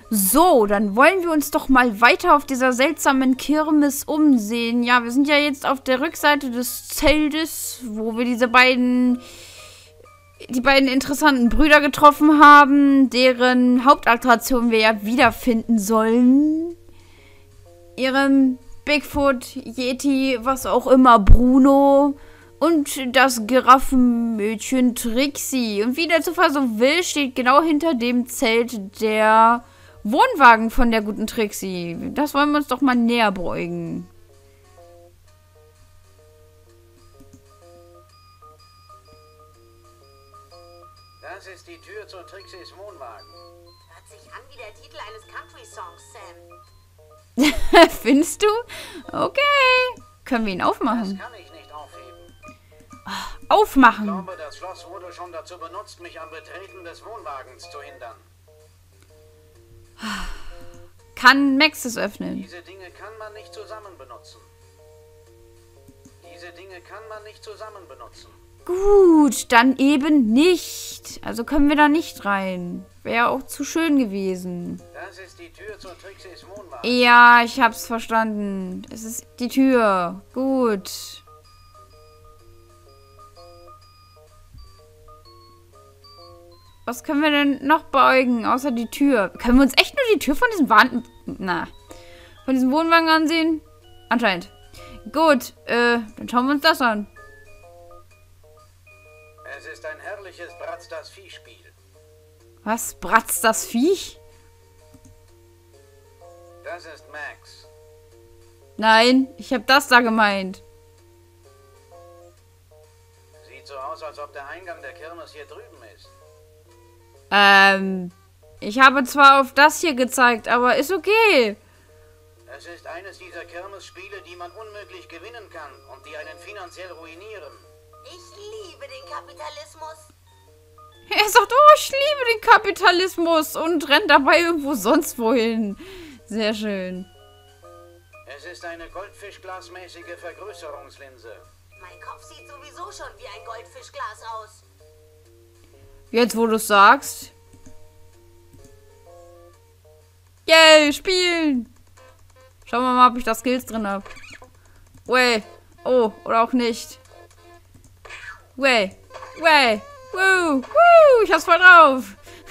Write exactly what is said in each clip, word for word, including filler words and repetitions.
So, dann wollen wir uns doch mal weiter auf dieser seltsamen Kirmes umsehen. Ja, wir sind ja jetzt auf der Rückseite des Zeltes, wo wir diese beiden, die beiden interessanten Brüder getroffen haben, deren Hauptattraktion wir ja wiederfinden sollen. Ihrem Bigfoot, Yeti, was auch immer, Bruno und das Giraffenmädchen Trixie. Und wie der Zufall so will, steht genau hinter dem Zelt der Wohnwagen von der guten Trixie. Das wollen wir uns doch mal näher beugen. Das ist die Tür zu Trixies Wohnwagen. Hört sich an wie der Titel eines Country-Songs, Sam. Findest du? Okay. Können wir ihn aufmachen? Das kann ich nicht aufheben. Aufmachen. Ich glaube, das Schloss wurde schon dazu benutzt, mich am Betreten des Wohnwagens zu hindern. Kann Max es öffnen? Diese Dinge kann man nicht zusammen benutzen. Diese Dinge kann man nicht zusammen benutzen. Gut, dann eben nicht. Also können wir da nicht rein. Wäre auch zu schön gewesen. Das ist die Tür zu Trixies Wohnwagen. Ja, ich hab's verstanden. Es ist die Tür. Gut. Was können wir denn noch beugen, außer die Tür? Können wir uns echt nur die Tür von diesem Wahn... Na, von diesem Wohnwagen ansehen? Anscheinend. Gut, äh, dann schauen wir uns das an. Es ist ein herrliches Bratz das Viehspiel. Was? Bratzt das Viech? Das ist Max. Nein, ich habe das da gemeint. Sieht so aus, als ob der Eingang der Kirmes hier drüben ist. Ähm, ich habe zwar auf das hier gezeigt, aber ist okay. Es ist eines dieser Kirmesspiele, die man unmöglich gewinnen kann und die einen finanziell ruinieren. Ich liebe den Kapitalismus. Er sagt, oh, ich liebe den Kapitalismus und rennt dabei irgendwo sonst wohin. Sehr schön. Es ist eine goldfischglasmäßige Vergrößerungslinse. Mein Kopf sieht sowieso schon wie ein Goldfischglas aus. Jetzt, wo du es sagst. Yay, spielen. Schauen wir mal, ob ich da Skills drin habe. Way. Oh, oder auch nicht. Way. Way. Woo. Woo. Ich hab's voll drauf.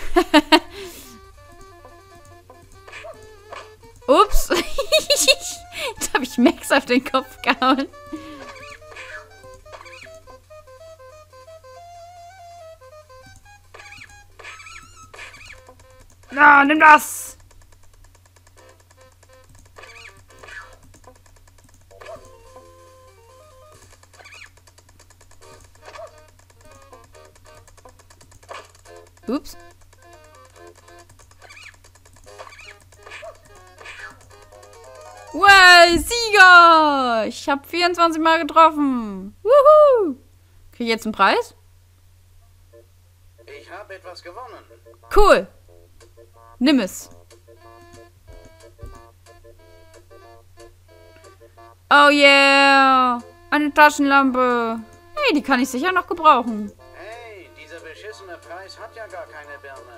Ups. Jetzt habe ich Max auf den Kopf gehauen. Na, nimm das! Ups. Wow, Sieger! Ich habe vierundzwanzig Mal getroffen. Wuhu! Krieg ich jetzt einen Preis? Ich habe etwas gewonnen. Cool. Nimm es. Oh yeah. Eine Taschenlampe. Hey, die kann ich sicher noch gebrauchen. Hey, dieser beschissene Preis hat ja gar keine Birne.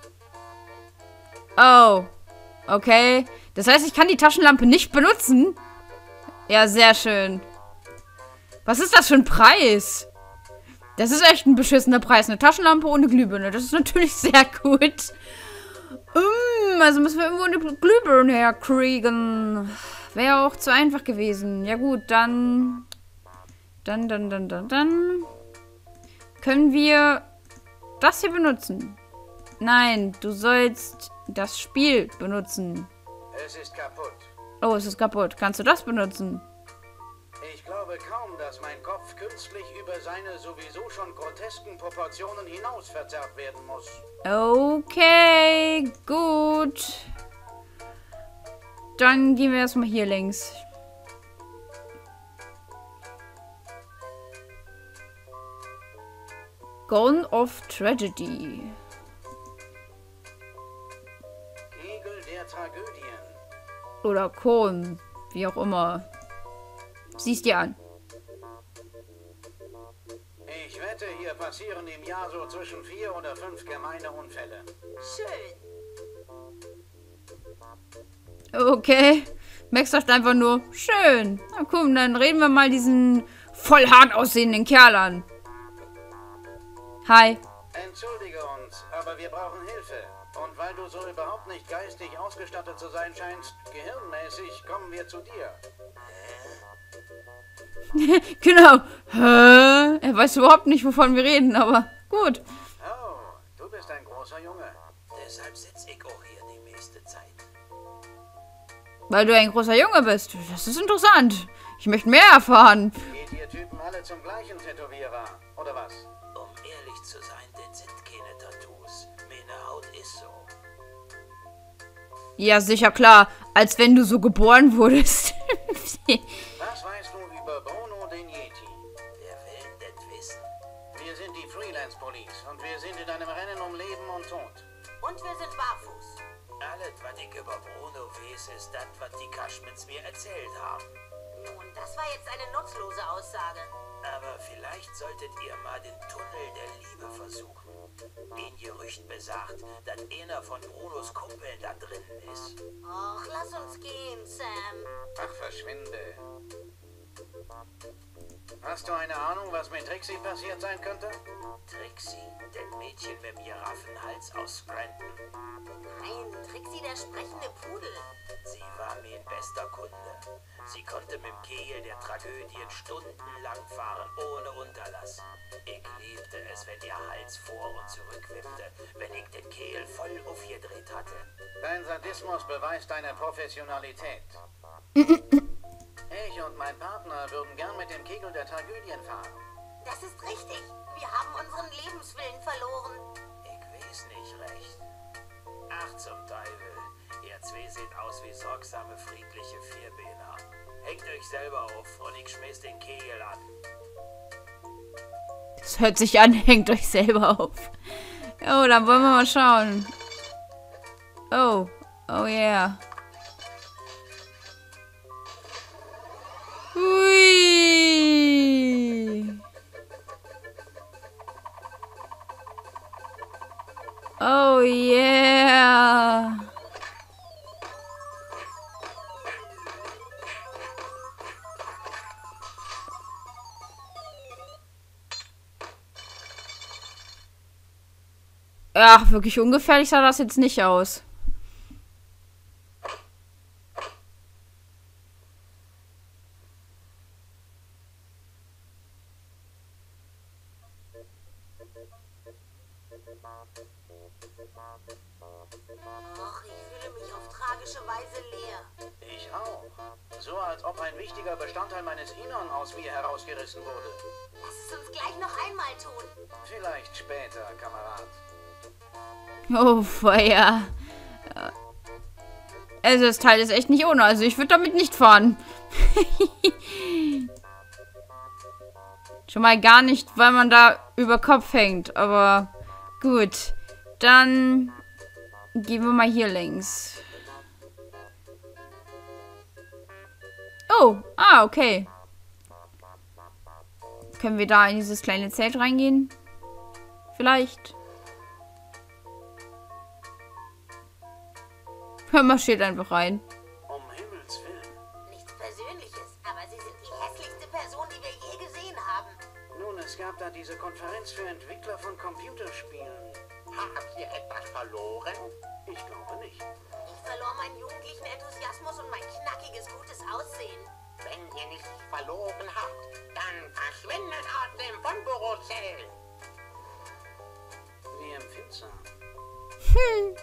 Oh. Okay. Das heißt, ich kann die Taschenlampe nicht benutzen? Ja, sehr schön. Was ist das für ein Preis? Das ist echt ein beschissener Preis. Eine Taschenlampe ohne Glühbirne. Das ist natürlich sehr gut. Um, also müssen wir irgendwo eine Glühbirne herkriegen. Wäre auch zu einfach gewesen. Ja gut, dann... Dann, dann, dann, dann, dann... Können wir das hier benutzen? Nein, du sollst das Spiel benutzen. Es ist kaputt. Oh, es ist kaputt. Kannst du das benutzen? Ich glaube kaum, dass mein Kopf künstlich über seine sowieso schon grotesken Proportionen hinaus verzerrt werden muss. Okay, gut. Dann gehen wir erstmal hier längs. Gone of Tragedy. Kegel der Tragödien. Oder Kohn. Wie auch immer. Siehst dir an. Ich wette, hier passieren im Jahr so zwischen vier oder fünf gemeine Unfälle. Schön. Okay. Max sagt einfach nur, schön. Na komm, dann reden wir mal diesen voll hart aussehenden Kerl an. Hi. Entschuldige uns, aber wir brauchen Hilfe. Und weil du so überhaupt nicht geistig ausgestattet zu sein scheinst, gehirnmäßig, kommen wir zu dir. Genau. Hä? Er weiß überhaupt nicht, wovon wir reden, aber gut. Oh, du bist ein großer Junge. Deshalb sitze ich auch hier die meiste Zeit. Weil du ein großer Junge bist. Das ist interessant. Ich möchte mehr erfahren. Geht ihr Typen alle zum gleichen Tätowierer, oder was? Um ehrlich zu sein, das sind keine Tattoos. Meine Haut ist so. Ja, sicher, klar. Als wenn du so geboren wurdest. Was weißt du über Bruno den Yeti? Wer will denn das wissen? Wir sind die Freelance Police und wir sind in einem Rennen um Leben und Tod. Und wir sind barfuß. Alles, was ich über Bruno weiß, ist das, was die Kaschmins mir erzählt haben. Nun, das war jetzt eine nutzlose Aussage. Aber vielleicht solltet ihr mal den Tunnel der Liebe versuchen. Ein Gerücht besagt, dass einer von Brunos Kumpeln da drinnen ist. Och, lass uns gehen, Sam. Ach, verschwinde. Hast du eine Ahnung, was mit Trixie passiert sein könnte? Trixie, das Mädchen mit dem Giraffenhals aus Scranton. Nein, Trixie, der sprechende Pudel. Sie war mein bester Kunde. Sie konnte mit dem Kegel der Tragödien stundenlang fahren, ohne Unterlass. Ich liebte es, wenn ihr Hals vor und zurück wippte, wenn ich den Kegel voll aufgedreht hatte. Dein Sadismus beweist deine Professionalität. Ich und mein Partner würden gern mit dem Kegel der Tragödien fahren. Das ist richtig. Wir haben unseren Lebenswillen verloren. Ich weiß nicht recht. Ach zum Teufel. Ihr zwei seht aus wie sorgsame, friedliche Vierbeiner. Hängt euch selber auf und ich schmiss den Kegel an. Das hört sich an, hängt euch selber auf. Oh, dann wollen wir mal schauen. Oh, oh yeah. Hui. Oh yeah. Ach, wirklich ungefährlich sah das jetzt nicht aus. Och, ich fühle mich auf tragische Weise leer. Ich auch. So als ob ein wichtiger Bestandteil meines Innern aus mir herausgerissen wurde. Lass es uns gleich noch einmal tun. Vielleicht später, Kamerad. Oh, Feuer. Also das Teil ist echt nicht ohne. Also ich würde damit nicht fahren. Schon mal gar nicht, weil man da über Kopf hängt. Aber gut. Dann gehen wir mal hier längs. Oh, ah, okay. Können wir da in dieses kleine Zelt reingehen? Vielleicht. Marschiert einfach rein. Um Himmels Willen. Nichts Persönliches, aber Sie sind die hässlichste Person, die wir je gesehen haben. Nun, es gab da diese Konferenz für Entwickler von Computerspielen. Habt ihr etwas verloren? Ich glaube nicht. Ich verlor meinen jugendlichen Enthusiasmus und mein knackiges, gutes Aussehen. Wenn ihr nichts verloren habt, dann verschwindet aus dem Fundbürozelt. Wie empfindsam. Hm.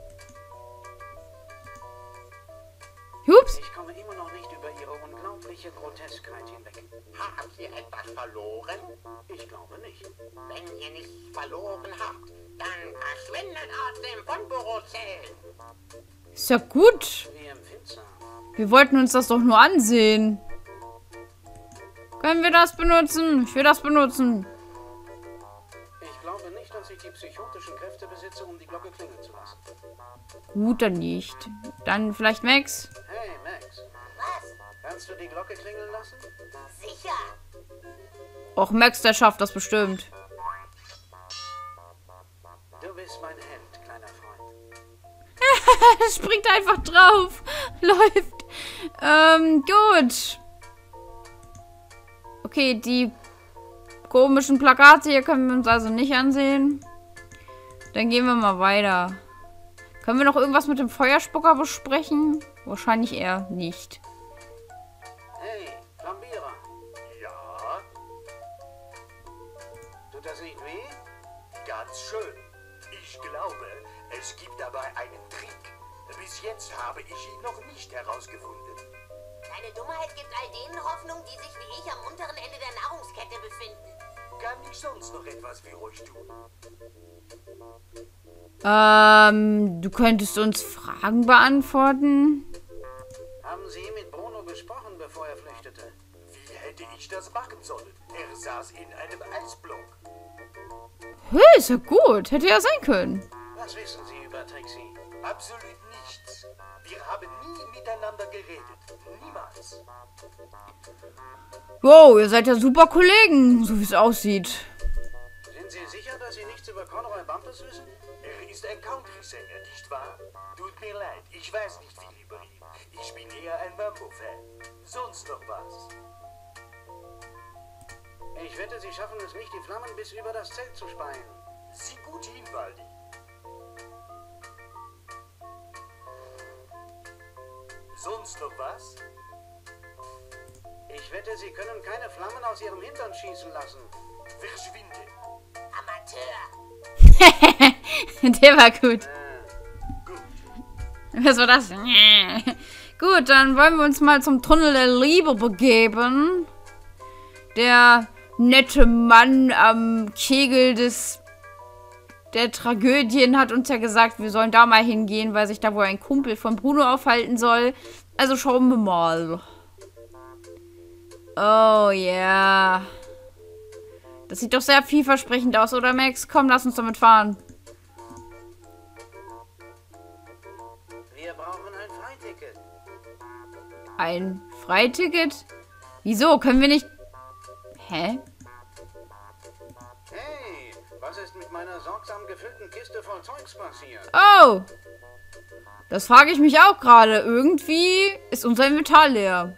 Hups. Ich komme immer noch nicht über ihre unglaubliche Groteskheit hinweg. Habt ihr etwas verloren? Ich glaube nicht. Wenn ihr nichts verloren habt, dann verschwindet aus dem Fundbürozelt. Ist ja gut. Wie empfindsam. Wir wollten uns das doch nur ansehen. Können wir das benutzen? Ich will das benutzen. Ich glaube nicht, dass ich die psychotischen Kräfte besitze, um die Glocke klingeln zu lassen. Gut, dann nicht. Dann vielleicht Max. Hey, Max. Was? Kannst du die Glocke klingeln lassen? Sicher. Och, Max, der schafft das bestimmt. Du bist mein Held, kleiner Freund. Das springt einfach drauf. Läuft. Ähm, gut. Okay, die komischen Plakate hier können wir uns also nicht ansehen. Dann gehen wir mal weiter. Können wir noch irgendwas mit dem Feuerspucker besprechen? Wahrscheinlich eher nicht. Hey, Flambierer. Ja, Tut das nicht weh? ganz schön. Ich glaube, es gibt dabei einen Trick. Bis jetzt habe ich ihn noch nicht herausgefunden. Deine Dummheit gibt all denen Hoffnung, die sich wie ich am unteren Ende der Nahrungskette befinden. Kann ich sonst noch etwas für euch tun? Ähm, du könntest uns Fragen beantworten? Haben Sie mit Bruno gesprochen, bevor er flüchtete? Wie hätte ich das machen sollen? Er saß in einem Eisblock. Hey, ist ja gut. Hätte ja sein können. Was wissen Sie über Trixie? Absolut nichts. Wir haben nie miteinander geredet. Niemals. Wow, ihr seid ja super Kollegen, so wie es aussieht. Sind Sie sicher, dass Sie nichts über Conroy Bumpus wissen? Er ist ein Country-Sänger, nicht wahr? Tut mir leid, ich weiß nicht viel über ihn. Ich bin eher ein Bambo-Fan. Sonst noch was? Ich wette, Sie schaffen es nicht, die Flammen bis über das Zelt zu speien. Sieh gut hin, Waldi. Sonst noch was? Ich wette, Sie können keine Flammen aus Ihrem Hintern schießen lassen. Verschwinde. Amateur. Der war gut. Äh, Gut. Was war das? Gut, dann wollen wir uns mal zum Tunnel der Liebe begeben. Der nette Mann am Kegel des der Tragödien hat uns ja gesagt, wir sollen da mal hingehen, weil sich da wohl ein Kumpel von Bruno aufhalten soll. Also schauen wir mal. Oh ja. Yeah. Das sieht doch sehr vielversprechend aus, oder Max? Komm, lass uns damit fahren. wir brauchen ein Freiticket. Ein Freiticket? Wieso? Können wir nicht... Hä? Hey, was ist mit meiner sorgsam gefüllten Kiste voll Zeugs passiert? Oh! Das frage ich mich auch gerade. Irgendwie ist unser Inventar leer.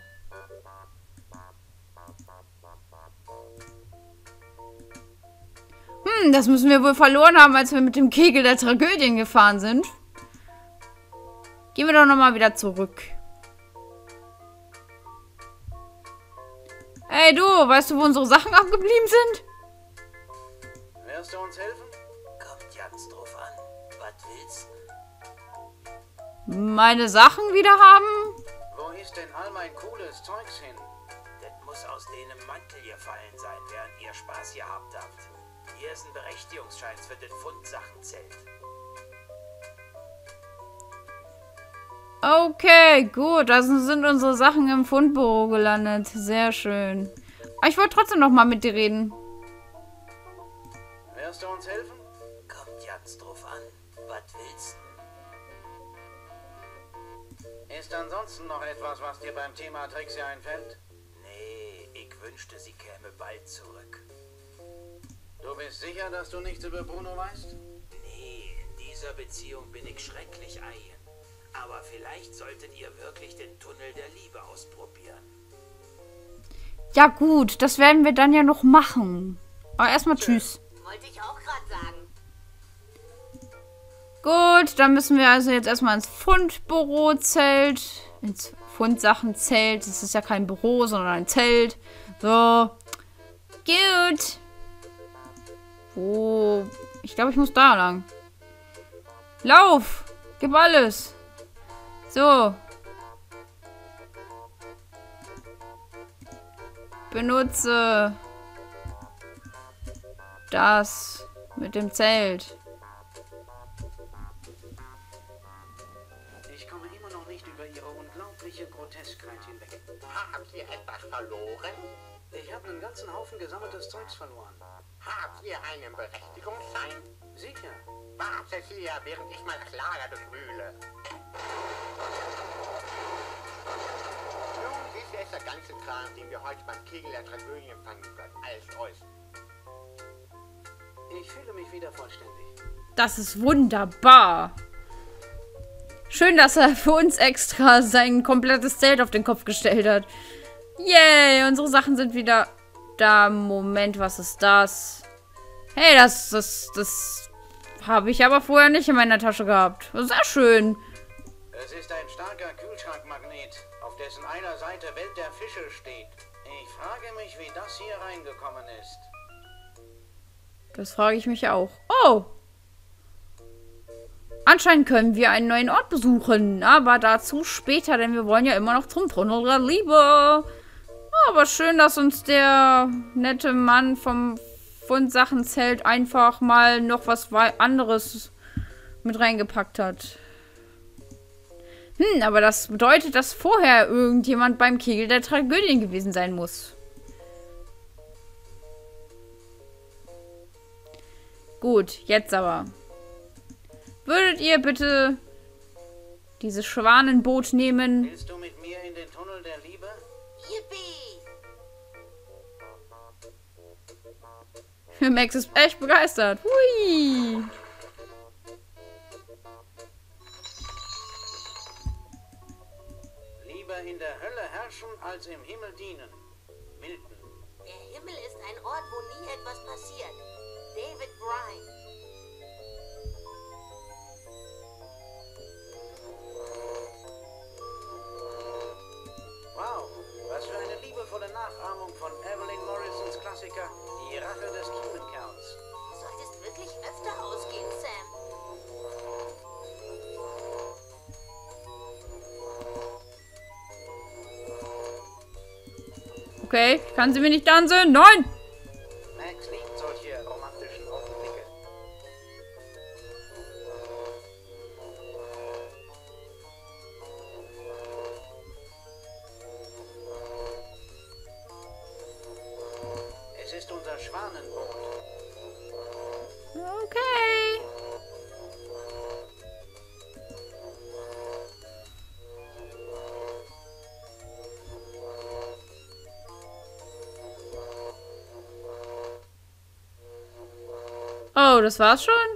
Hm, das müssen wir wohl verloren haben, als wir mit dem Kegel der Tragödien gefahren sind. Gehen wir doch nochmal wieder zurück. Ey, du, weißt du, wo unsere Sachen abgeblieben sind? Wirst du uns helfen? Kommt ganz drauf an. Was willst du? Meine Sachen wieder haben? Wo ist denn all mein cooles Zeugs hin? Das muss aus deinem Mantel gefallen sein, während ihr Spaß gehabt habt. Hier ist ein Berechtigungsschein für das Fundsachenzelt. Okay, gut. Also sind unsere Sachen im Fundbüro gelandet. Sehr schön. Aber ich wollte trotzdem noch mal mit dir reden. Wirst du uns helfen? Kommt ganz drauf an. Was willst du? Ist ansonsten noch etwas, was dir beim Thema Trixie einfällt? Nee, ich wünschte, sie käme bald zurück. Du bist sicher, dass du nichts über Bruno weißt? Nee, in dieser Beziehung bin ich schrecklich eigen. Aber vielleicht solltet ihr wirklich den Tunnel der Liebe ausprobieren. Ja gut, das werden wir dann ja noch machen. Aber erstmal tschüss. Wollte ich auch gerade sagen. Gut, dann müssen wir also jetzt erstmal ins Fundbürozelt. Ins Fundsachenzelt. Das ist ja kein Büro, sondern ein Zelt. So. Gut. Wo? Ich glaube, ich muss da lang. Lauf! Gib alles! So. Benutze das mit dem Zelt. Ich komme immer noch nicht über ihre unglaubliche Groteskheit hinweg. Habt ihr etwas verloren? Ich habe einen ganzen Haufen gesammeltes Zeugs verloren. Habt ihr einen Berechtigungsschein? Sicher. Wartet hier, während ich mal das Lager durchwühle. Nun, dies ist der ganze Kram, den wir heute beim Kegel der Tragödien fanden können. Alles euch. Ich fühle mich wieder vollständig. Das ist wunderbar. Schön, dass er für uns extra sein komplettes Zelt auf den Kopf gestellt hat. Yay, unsere Sachen sind wieder da. Moment, was ist das? Hey, das, das, das habe ich aber vorher nicht in meiner Tasche gehabt. Sehr schön. Es ist ein starker Kühlschrankmagnet, auf dessen einer Seite Welt der Fische steht. Ich frage mich, wie das hier reingekommen ist. Das frage ich mich auch. Oh! Anscheinend können wir einen neuen Ort besuchen. Aber dazu später, denn wir wollen ja immer noch zum Tunnel der Liebe. Aber schön, dass uns der nette Mann vom Fundsachenzelt einfach mal noch was anderes mit reingepackt hat. Hm, aber das bedeutet, dass vorher irgendjemand beim Kegel der Tragödien gewesen sein muss. Gut, jetzt aber. Würdet ihr bitte dieses Schwanenboot nehmen? Willst du mit mir in den Tunnel der Liebe? Yippie! Max ist echt begeistert. Hui! Lieber in der Hölle herrschen, als im Himmel dienen. Milton. Der Himmel ist ein Ort, wo nie etwas passiert. David Bryan. Wow, was für eine liebevolle Nachahmung von Evelyn Morrisons Klassiker Die Rache des Kiemenkerls. Du solltest wirklich öfter ausgehen, Sam. Okay, kann sie mir nicht ansehen? Nein! Max liebt solche romantischen Augenblicke. Es ist unser Schwanenboot. Okay. Oh, das war's schon?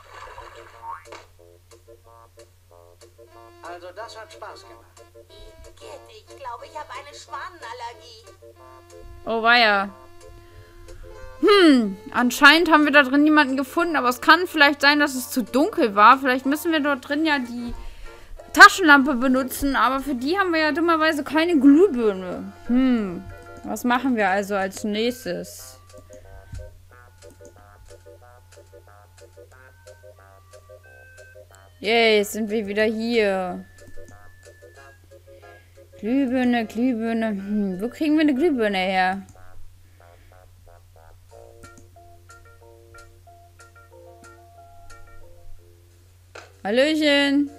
Also das hat Spaß gemacht. Igitt, ich glaube, ich habe eine Schwanenallergie. Oh, weia. Hm, anscheinend haben wir da drin niemanden gefunden, aber es kann vielleicht sein, dass es zu dunkel war. Vielleicht müssen wir dort drin ja die Taschenlampe benutzen, aber für die haben wir ja dummerweise keine Glühbirne. Hm, was machen wir also als nächstes? Yay, jetzt sind wir wieder hier. Glühbirne, Glühbirne. Hm, wo kriegen wir eine Glühbirne her? Hallöchen.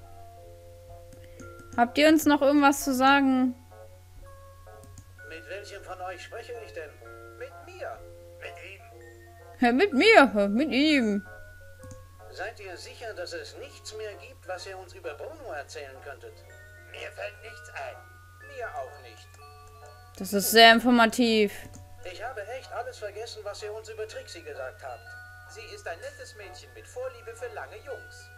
Habt ihr uns noch irgendwas zu sagen? Mit welchem von euch spreche ich denn? Mit mir. Mit ihm. Ja, mit mir, mit ihm. Seid ihr sicher, dass es nichts mehr gibt, was ihr uns über Bruno erzählen könntet? Mir fällt nichts ein. Mir auch nicht. Das ist sehr informativ. Ich habe echt alles vergessen, was ihr uns über Trixie gesagt habt. Sie ist ein nettes Mädchen mit Vorliebe für lange Jungs.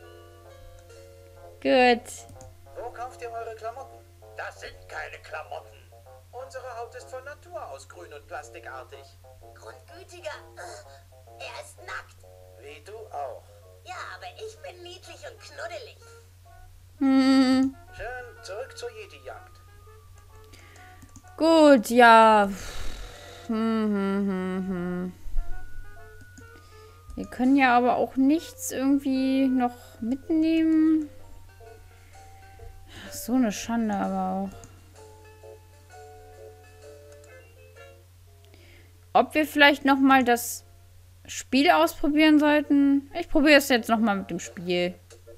Gut. Wo kauft ihr eure Klamotten? Das sind keine Klamotten. Unsere Haut ist von Natur aus grün und plastikartig. Grundgütiger. Er ist nackt. Wie du auch. Ja, aber ich bin niedlich und knuddelig. Hm. Schön, zurück zur Yeti-Jagd. Gut, ja. Hm, hm, hm, hm. Wir können ja aber auch nichts irgendwie noch mitnehmen. So eine Schande aber auch. Ob wir vielleicht noch mal das Spiel ausprobieren sollten? Ich probiere es jetzt noch mal mit dem Spiel.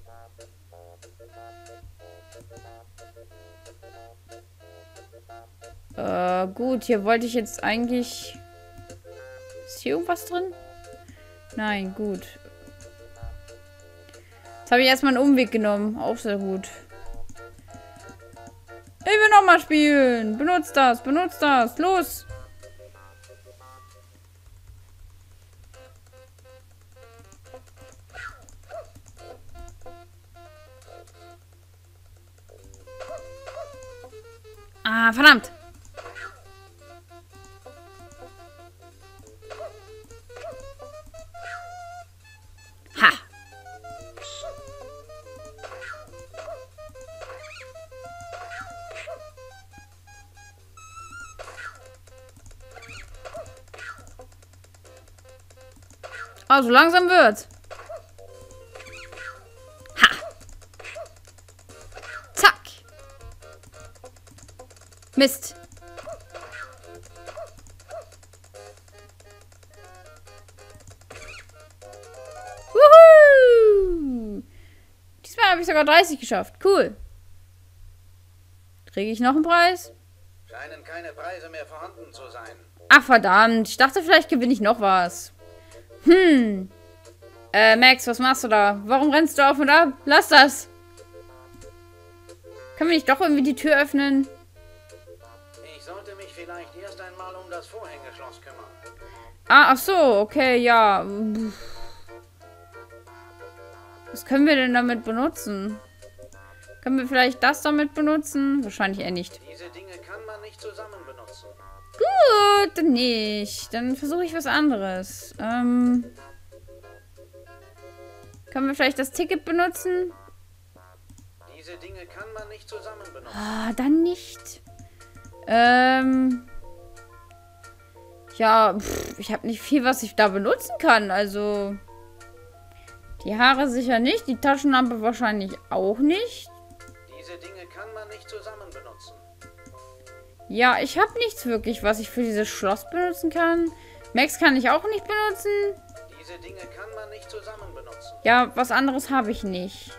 Äh, gut, hier wollte ich jetzt eigentlich... Ist hier irgendwas drin? Nein, gut. Jetzt habe ich erstmal einen Umweg genommen. Auch sehr gut. Ich will nochmal spielen. Benutzt das, benutzt das. Los. Ah, verdammt. Ha. Oh, so langsam wird's. Ha. Zack. Mist. Wuhu. Diesmal habe ich sogar dreißig geschafft. Cool. Kriege ich noch einen Preis? Scheinen keine Preise mehr vorhanden zu sein. Ach, verdammt. Ich dachte, vielleicht gewinne ich noch was. Hm. Äh, Max, was machst du da? Warum rennst du auf und ab? Lass das. Können wir nicht doch irgendwie die Tür öffnen? Ich sollte mich vielleicht erst einmal um das Vorhängeschloss kümmern. Ah, ach so. Okay, ja. Was können wir denn damit benutzen? Können wir vielleicht das damit benutzen? Wahrscheinlich eher nicht. Diese Dinge kann man nicht zusammen benutzen. Gut, dann nicht. Dann versuche ich was anderes. Ähm, können wir vielleicht das Ticket benutzen? Diese Dinge kann man nicht zusammen benutzen. Ah, dann nicht. Ähm, ja, pff, ich habe nicht viel, was ich da benutzen kann. Also, die Haare sicher nicht. Die Taschenlampe wahrscheinlich auch nicht. Diese Dinge kann man nicht zusammen benutzen. Ja, ich habe nichts wirklich, was ich für dieses Schloss benutzen kann. Max kann ich auch nicht benutzen. Diese Dinge kann man nicht zusammen benutzen. Ja, was anderes habe ich nicht.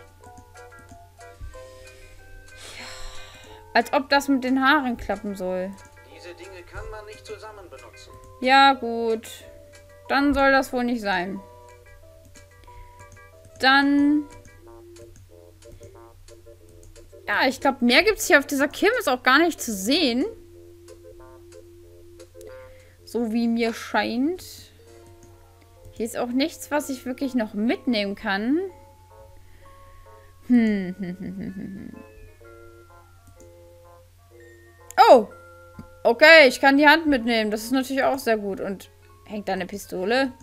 Als ob das mit den Haaren klappen soll. Diese Dinge kann man nicht zusammen benutzen. Ja, gut. Dann soll das wohl nicht sein. Dann... Ja, ich glaube, mehr gibt es hier auf dieser Kirmes auch gar nicht zu sehen. So wie mir scheint. Hier ist auch nichts, was ich wirklich noch mitnehmen kann. Hm, hm, hm, hm, hm. Oh! Okay, ich kann die Hand mitnehmen. Das ist natürlich auch sehr gut. Und hängt da eine Pistole?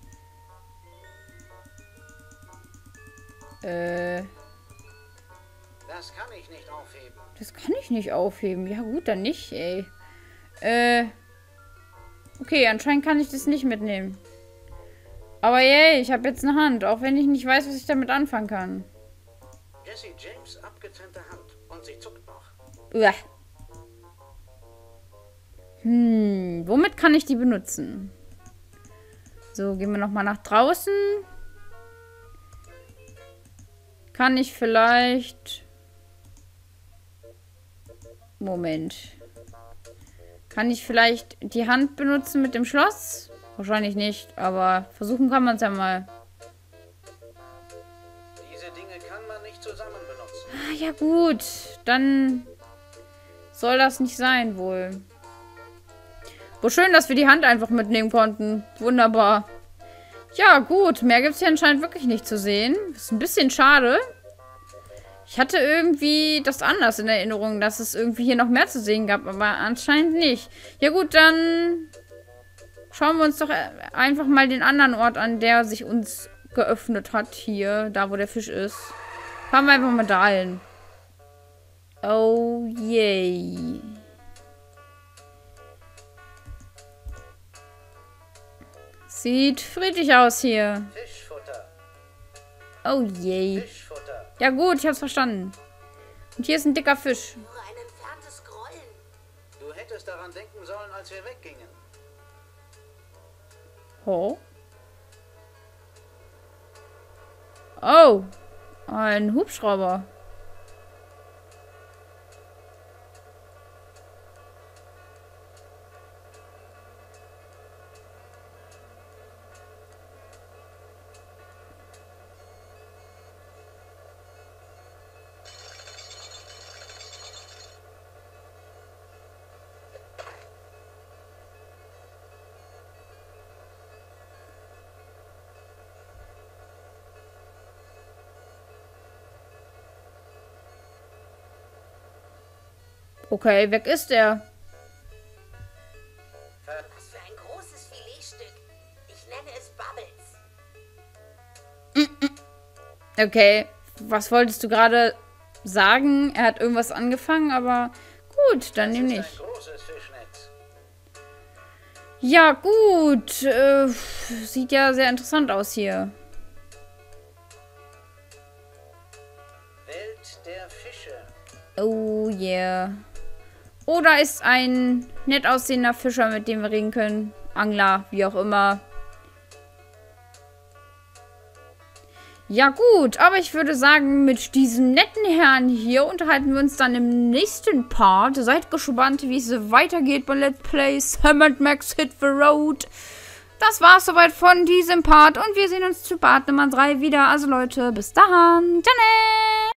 Äh... Das kann ich nicht aufheben. Das kann ich nicht aufheben. Ja gut, dann nicht, ey. Äh... Okay, anscheinend kann ich das nicht mitnehmen. Aber yay, ich habe jetzt eine Hand. Auch wenn ich nicht weiß, was ich damit anfangen kann. Jesse James abgetrennte Hand. Und sie zuckt noch. Uah. Hm, womit kann ich die benutzen? So, gehen wir nochmal nach draußen. Kann ich vielleicht... Moment. Kann ich vielleicht die Hand benutzen mit dem Schloss? Wahrscheinlich nicht, aber versuchen kann man es ja mal. Diese Dinge kann man nicht zusammen benutzen. Ah, ja gut. Dann soll das nicht sein wohl. Wo schön, dass wir die Hand einfach mitnehmen konnten. Wunderbar. Ja, gut. Mehr gibt es hier anscheinend wirklich nicht zu sehen. Das ist ein bisschen schade. Ich hatte irgendwie das anders in Erinnerung, dass es irgendwie hier noch mehr zu sehen gab, aber anscheinend nicht. Ja gut, dann schauen wir uns doch einfach mal den anderen Ort an, der sich uns geöffnet hat. Hier, da wo der Fisch ist. Fahren wir einfach mal dahin. Oh yay. Sieht friedlich aus hier. Fischfutter. Oh je. Fischfutter. Ja gut, ich hab's verstanden. Und hier ist ein dicker Fisch. Nur ein entferntes Grollen. Du hättest daran denken sollen, als wir weggingen. Oh. Oh. Ein Hubschrauber. Okay, weg ist er. Was für ein großes Filetstück. Ich nenne es Bubbles. Okay, was wolltest du gerade sagen? Er hat irgendwas angefangen, aber gut, dann nehme ich. Großes Fischnetz. Ja, gut. Äh, sieht ja sehr interessant aus hier. Welt der Fische. Oh yeah. Oh, da ist ein nett aussehender Fischer, mit dem wir reden können. Angler, wie auch immer. Ja gut, aber ich würde sagen, mit diesem netten Herrn hier unterhalten wir uns dann im nächsten Part. Seid gespannt, wie es weitergeht bei Let's Play Sam and Max Hit the Road. Das war's soweit von diesem Part und wir sehen uns zu Part Nummer drei wieder. Also Leute, bis dann. Tschüss.